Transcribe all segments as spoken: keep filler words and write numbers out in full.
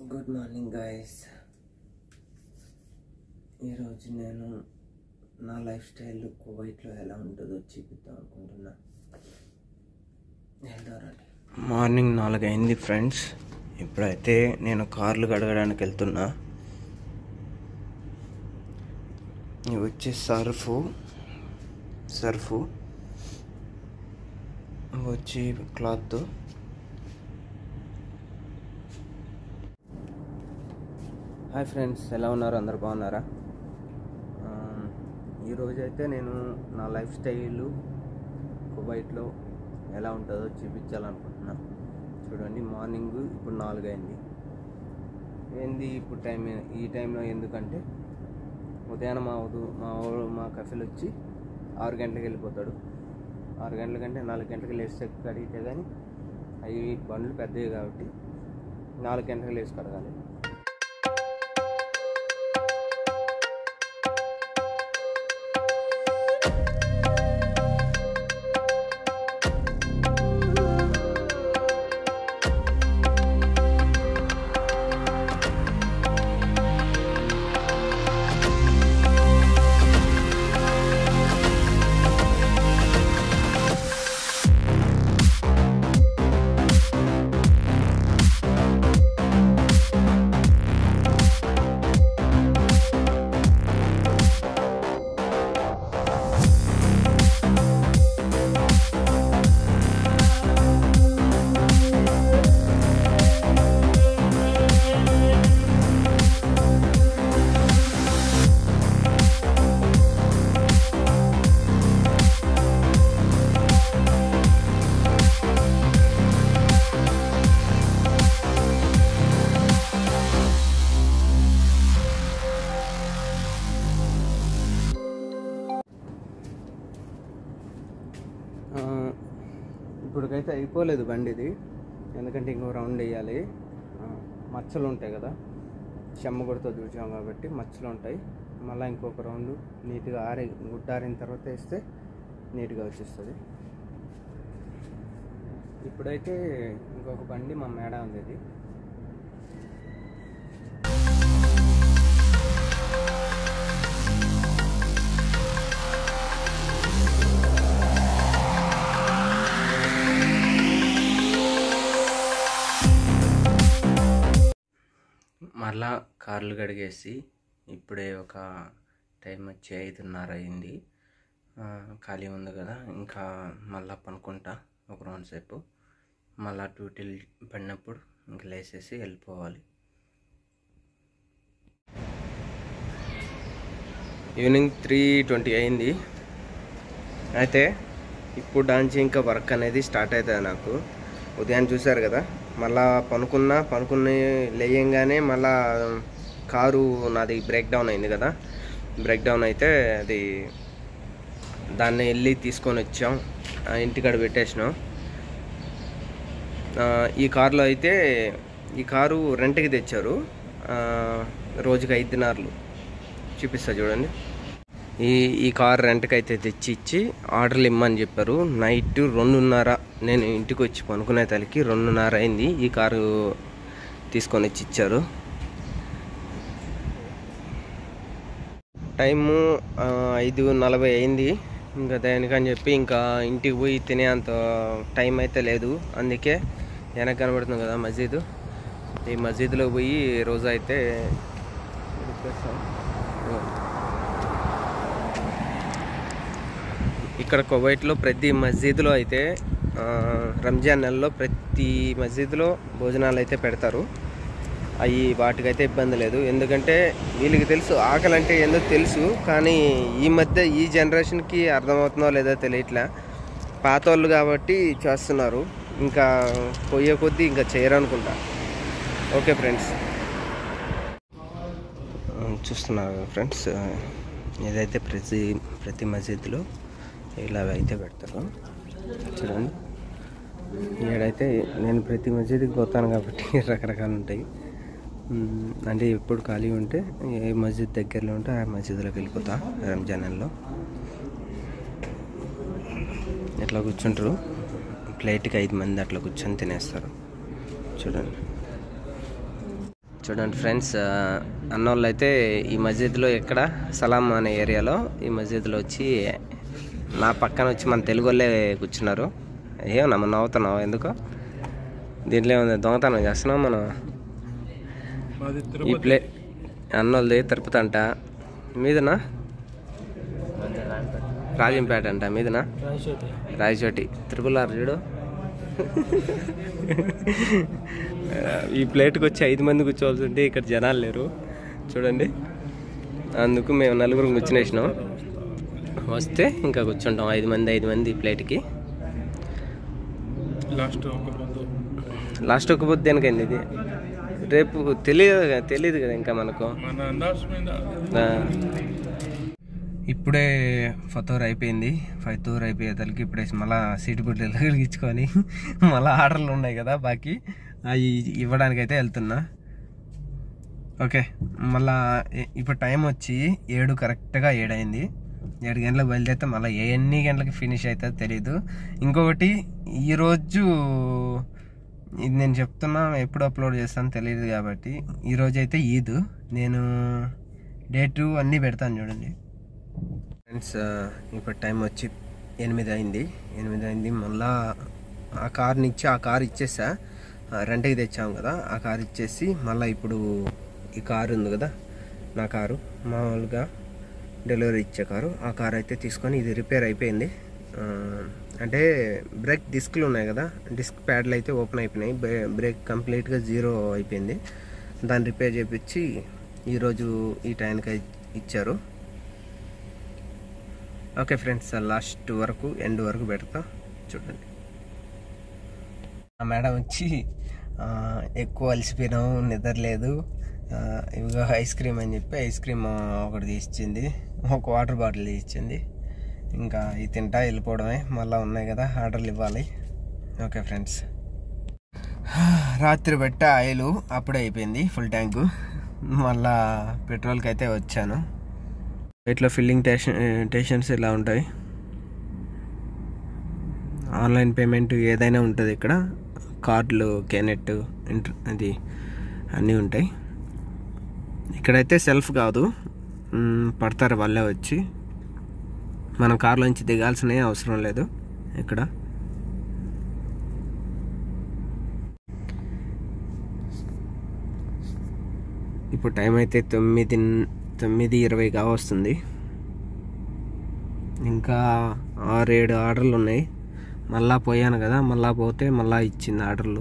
Good morning guys. ఈరోజు నేను నా లైఫ్ స్టైల్ కువైట్లో ఎలా ఉంటుందో చూపిద్దాం అనుకుంటున్నా. వెళ్దారండి. మార్నింగ్ నాలుగు అయింది ఫ్రెండ్స్. ఇప్పుడైతే నేను కార్లు కడగడానికి వెళ్తున్నా. ఇవి వచ్చి సర్ఫు సర్ఫు వచ్చి క్లాత్. హాయ్ ఫ్రెండ్స్, ఎలా ఉన్నారు? అందరు బాగున్నారా? ఈరోజు అయితే నేను నా లైఫ్ స్టైలు కువైట్లో ఎలా ఉంటుందో చూపించాలనుకుంటున్నా. చూడండి, మార్నింగ్ ఇప్పుడు నాలుగు అయింది. ఏంది ఇప్పుడు టైం ఈ టైంలో ఎందుకంటే ఉదయాన్నే మా ఉదు మా మా కఫెలు వచ్చి ఆరు గంటలకు వెళ్ళిపోతాడు. ఆరు గంటల కంటే నాలుగు గంటలకు లేస్తే కడిగితే కానీ అవి బండ్లు పెద్దవి కాబట్టి నాలుగు గంటలకు లేచి కడగాలి. ఇప్పటికైతే అయిపోలేదు బండిది, ఎందుకంటే ఇంకో రౌండ్ వేయాలి. మచ్చలు ఉంటాయి కదా, చెమ్మగుడితో చూసాం కాబట్టి మచ్చలు ఉంటాయి. మళ్ళీ ఇంకొక రౌండ్ నీట్గా ఆరి గుడ్డారిన తర్వాత వేస్తే నీట్గా వచ్చేస్తుంది. ఇప్పుడైతే ఇంకొక బండి మా మేడ ఉంది. ఇది మళ్ళా కార్లు కడిగేసి ఇప్పుడే ఒక టైం వచ్చి ఐదున్నర అయింది. ఖాళీ ఉంది కదా, ఇంకా మళ్ళా పనుకుంటా ఒక రౌండ్ సేపు. మళ్ళా డ్యూటీలు పడినప్పుడు ఇంక లేసేసి వెళ్ళిపోవాలి. ఈవినింగ్ త్రీ ట్వంటీ అయింది. అయితే ఇప్పుడు డాన్స్ ఇంకా వర్క్ అనేది స్టార్ట్ అవుతుంది నాకు. ఉదయం చూశారు కదా, మళ్ళా పనుకున్నా పనుకుని లేయంగానే మళ్ళా కారు నాది బ్రేక్ డౌన్ అయింది కదా. బ్రేక్ డౌన్ అయితే అది దాన్ని వెళ్ళి తీసుకొని వచ్చాం, ఇంటికాడ పెట్టేసినాం. ఈ కారులో అయితే ఈ కారు రెంట్కి తెచ్చారు. రోజుకి ఐదు దినార్లు చూపిస్తా చూడండి. ఈ ఈ కార్ రెంట్కి అయితే తెచ్చి ఇచ్చి ఆర్డర్లు ఇమ్మని చెప్పారు. నైట్ రెండున్నర నేను ఇంటికి వచ్చి పనుకునే తలకి రెండున్నర అయింది. ఈ కారు తీసుకొని వచ్చి ఇచ్చారు. టైము ఐదు నలభై అయింది. ఇంకా దానికని చెప్పి ఇంకా ఇంటికి పోయి తినే అంత టైం అయితే లేదు. అందుకే వెనక కనబడుతుంది కదా మస్జిద్, ఈ మస్జిద్లో పోయి రోజు అయితే ఇక్కడ కువైట్లో ప్రతి మస్జిద్లో అయితే రంజాన్ నెలలో ప్రతి మస్జిద్లో భోజనాలు అయితే పెడతారు. అవి వాటికైతే ఇబ్బంది లేదు, ఎందుకంటే వీళ్ళకి తెలుసు ఆకలి అంటే ఏందో తెలుసు. కానీ ఈ మధ్య ఈ జనరేషన్కి అర్థమవుతుందో లేదో తెలియట్లే. పాత వాళ్ళు కాబట్టి చేస్తున్నారు, ఇంకా పోయే కొద్దీ ఇంకా చేయరనుకుంటా. ఓకే ఫ్రెండ్స్, చూస్తున్నారు ఫ్రెండ్స్, ఇదైతే ప్రతి ప్రతి మస్జిద్లో ఇలా అయితే పెడతారు. చూడండి, ఇక్కడైతే నేను ప్రతి మస్జిద్కి పోతాను కాబట్టి రకరకాలు ఉంటాయి. అంటే ఎప్పుడు ఖాళీ ఉంటే ఏ మస్జిద్ దగ్గరలో ఉంటే ఆ మస్జిద్లోకి వెళ్ళిపోతా. రంజాన్ నెలలో ఇట్లా కూర్చుంటారు, ప్లేట్కి ఐదు మంది అట్లా కూర్చొని తినేస్తారు. చూడండి, చూడండి ఫ్రెండ్స్, అన్నోళ్ళు అయితే ఈ మస్జిద్లో ఎక్కడ సలాం అనే ఏరియాలో ఈ మస్జిద్లో వచ్చి నా పక్కన వచ్చి మన తెలుగు వాళ్ళే కూర్చున్నారు. ఏమన్నా మనం నవ్వుతున్నావు ఎందుకో? దీంట్లో ఏమన్నా దొంగతనం చేస్తున్నాం మనం. ఈ ప్లే అన్నోళ్ళది తిరుపతి అంట, మీదనా రాజంపేట అంట, మీదనా రాయచోటి తిరుపతి చూడు. ఈ ప్లేట్కి వచ్చి ఐదు మంది కూర్చోవాల్సి ఉంటే ఇక్కడ జనాలు లేరు చూడండి. అందుకు మేము నలుగురు కూర్చునేసినాం. వస్తే ఇంకా కూర్చుంటాం ఐదు మంది ఐదు మంది ఈ ప్లేట్కి. లాస్ట్ ఒక పొద్దు దేనికైంది ఇది? రేపు తెలియదు తెలియదు కదా ఇంకా మనకు. ఇప్పుడే ఫతోర్ అయిపోయింది. ఫతోర్ అయిపోయేసరికి ఇప్పుడే మళ్ళీ సీటు బుడ్లు వెలిగించుకొని మళ్ళీ ఆర్డర్లు ఉన్నాయి కదా బాకీ, అవి ఇవ్వడానికి అయితే వెళ్తున్నా. ఓకే, మళ్ళా ఇప్పుడు టైం వచ్చి ఏడు కరెక్ట్గా ఏడైంది. ఏడు గంటలకు బయలుదేరితే మళ్ళీ ఎన్ని గంటలకి ఫినిష్ అవుతుందో తెలీదు. ఇంకొకటి ఈరోజు ఇది నేను చెప్తున్నా, ఎప్పుడు అప్లోడ్ చేస్తాను తెలియదు కాబట్టి ఈరోజు అయితే ఈద్. నేను డేటు అన్నీ పెడతాను చూడండి ఫ్రెండ్స్. ఇప్పుడు టైం వచ్చి ఎనిమిది అయింది ఎనిమిది అయింది మళ్ళా ఆ కార్ని ఇచ్చి ఆ కార్ ఇచ్చేసా, రెంట్కి తెచ్చాము కదా, ఆ కార్ ఇచ్చేసి మళ్ళీ ఇప్పుడు ఈ కారు ఉంది కదా నా కారు, మామూలుగా డెలివరీ ఇచ్చే కారు, ఆ కార్ అయితే తీసుకొని ఇది రిపేర్ అయిపోయింది. అంటే బ్రేక్ డిస్క్లు ఉన్నాయి కదా, డిస్క్ ప్యాడ్లు అయితే ఓపెన్ అయిపోయినాయి, బ్రేక్ కంప్లీట్గా జీరో అయిపోయింది. దాన్ని రిపేర్ చేయించి ఈరోజు ఈ టైంకి ఇచ్చారు. ఓకే ఫ్రెండ్స్, లాస్ట్ వరకు ఎండ్ వరకు పెడతా చూడండి. ఆ మేడం వచ్చి ఎక్కువ అలసిపోయినావు, నిద్ర లేదు, ఇవిగా ఐస్ క్రీమ్ అని చెప్పి ఐస్ క్రీమ్ ఒకటి తీసిచ్చింది, ఒక వాటర్ బాటిల్ తీసిచ్చింది. ఇంకా ఇది తింటా వెళ్ళిపోవడమే, మళ్ళీ ఉన్నాయి కదా ఆర్డర్లు ఇవ్వాలి. ఓకే ఫ్రెండ్స్, రాత్రి పెట్ట ఆయిల్ అప్పుడే అయిపోయింది ఫుల్ ట్యాంకు. మళ్ళా పెట్రోల్కి అయితే వచ్చాను. ఇట్లా ఫిల్లింగ్ స్టేషన్ స్టేషన్స్ ఇలా ఉంటాయి. ఆన్లైన్ పేమెంట్ ఏదైనా ఉంటుంది ఇక్కడ, కార్డులు, కెనెట్, ఇంటర్ అది అన్నీ ఉంటాయి. ఇక్కడైతే సెల్ఫ్ కాదు, పడతారు వాళ్ళే వచ్చి, మనం కార్లోంచి దిగాల్సిన అవసరం లేదు ఇక్కడ. ఇప్పుడు టైం అయితే తొమ్మిది తొమ్మిది ఇరవై కావస్తుంది. ఇంకా ఆరు ఏడు ఆర్డర్లు ఉన్నాయి. మళ్ళా పోయాను కదా, మళ్ళా పోతే మళ్ళా ఇచ్చింది ఆర్డర్లు.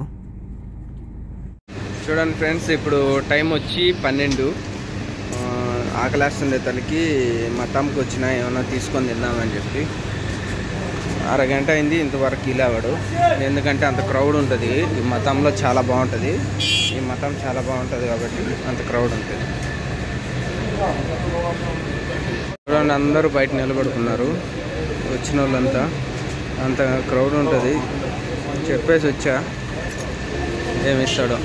చూడండి ఫ్రెండ్స్, ఇప్పుడు టైం వచ్చి పన్నెండు. ఆకలేస్తుండే తలకి మా తమ్ముకి వచ్చిన ఏమన్నా తీసుకొని తిందామని చెప్పి అరగంట అయింది, ఇంతవరకు ఇలావాడు. ఎందుకంటే అంత క్రౌడ్ ఉంటుంది ఈ మతంలో, చాలా బాగుంటుంది ఈ మతం, చాలా బాగుంటుంది కాబట్టి అంత క్రౌడ్ ఉంటుంది. చూడండి, అందరూ బయట నిలబడుకున్నారు వచ్చిన వాళ్ళంతా, అంత క్రౌడ్ ఉంటుంది. చెప్పేసి వచ్చా ఏమిస్తాడో.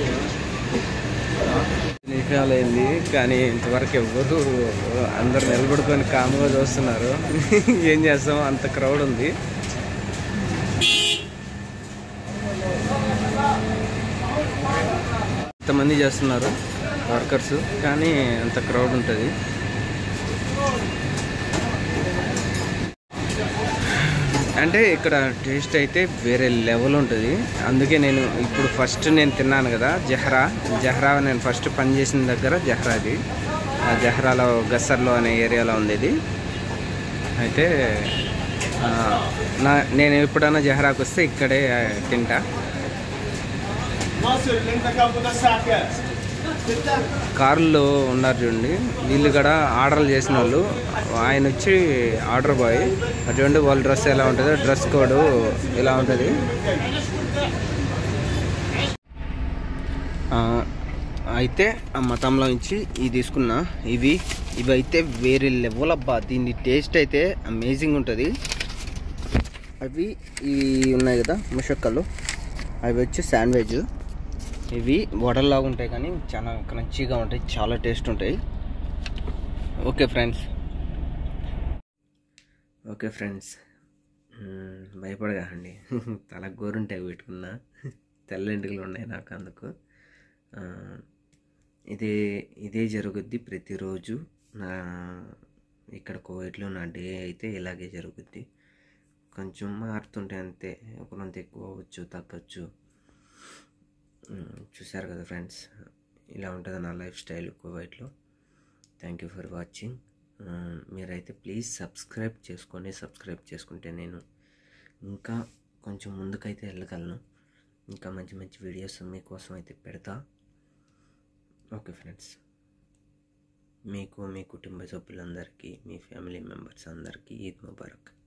నిమిషాలు అయింది కానీ ఇంతవరకు ఎవ్వరు, అందరు నిలబడుకొని కామ్గా చూస్తున్నారు. ఏం చేస్తాం, అంత క్రౌడ్ ఉంది. ఎంతమంది చేస్తున్నారు వర్కర్స్, కానీ అంత క్రౌడ్ ఉంటుంది. అంటే ఇక్కడ టేస్ట్ అయితే వేరే లెవెల్ ఉంటుంది. అందుకే నేను ఇప్పుడు ఫస్ట్ నేను తిన్నాను కదా జహ్రా, జహ్రా నేను ఫస్ట్ పని చేసిన దగ్గర జహ్రాది, ఆ జహ్రాలో గస్సర్లో అనే ఏరియాలో ఉంది ఇది. అయితే నా నేను ఎప్పుడైనా జహ్రాకు వస్తే ఇక్కడే తింటా. కార్లో ఉన్నారు చూడండి, వీళ్ళు కూడా ఆర్డర్లు చేసిన వాళ్ళు. ఆయన వచ్చి ఆర్డర్ బాయ్. అటువంటి వాళ్ళ డ్రెస్ ఎలా ఉంటుందో, డ్రెస్ కోడ్ ఇలా ఉంటుంది. అయితే ఆ మతంలో నుంచి ఇవి తీసుకున్నా. ఇవి ఇవి అయితే వేరే లెవెల్ అబ్బా, దీని టేస్ట్ అయితే అమేజింగ్ ఉంటుంది. అవి ఇవి ఉన్నాయి కదా ముషక్కలు, అవి వచ్చి శాండ్విచ్. ఇవి వడల్లాగా ఉంటాయి కానీ చాలా క్రంచీగా ఉంటాయి, చాలా టేస్ట్ ఉంటాయి. ఓకే ఫ్రెండ్స్ ఓకే ఫ్రెండ్స్ భయపడకండి, తల గోరుంటాయి పెట్టుకున్నా, తెల్ల ఎంటుకలు ఉన్నాయి నాకు. అందుకు ఇదే ఇదే జరుగుద్ది ప్రతిరోజు. నా ఇక్కడ కువైట్లో నా డే అయితే ఇలాగే జరుగుద్ది. కొంచెం మారుతుంటే అంతే, ఒకరంత ఎక్కువ అవ్వచ్చు, తగ్గచ్చు. చూశారు కదా ఫ్రెండ్స్, ఇలా ఉంటుంది నా లైఫ్ స్టైల్ కువైట్లో. Thank you for watching. మీరైతే ప్లీజ్ సబ్స్క్రైబ్ చేసుకోండి. సబ్స్క్రైబ్ చేసుకుంటే నేను ఇంకా కొంచెం ముందుకైతే వెళ్ళగలను. ఇంకా మంచి మంచి వీడియోస్ మీకోసం అయితే పెడతా. ఓకే ఫ్రెండ్స్, మీకు మీ కుటుంబ సభ్యులందరికీ, మీ ఫ్యామిలీ మెంబర్స్ అందరికీ ఈద్ ముబారక్.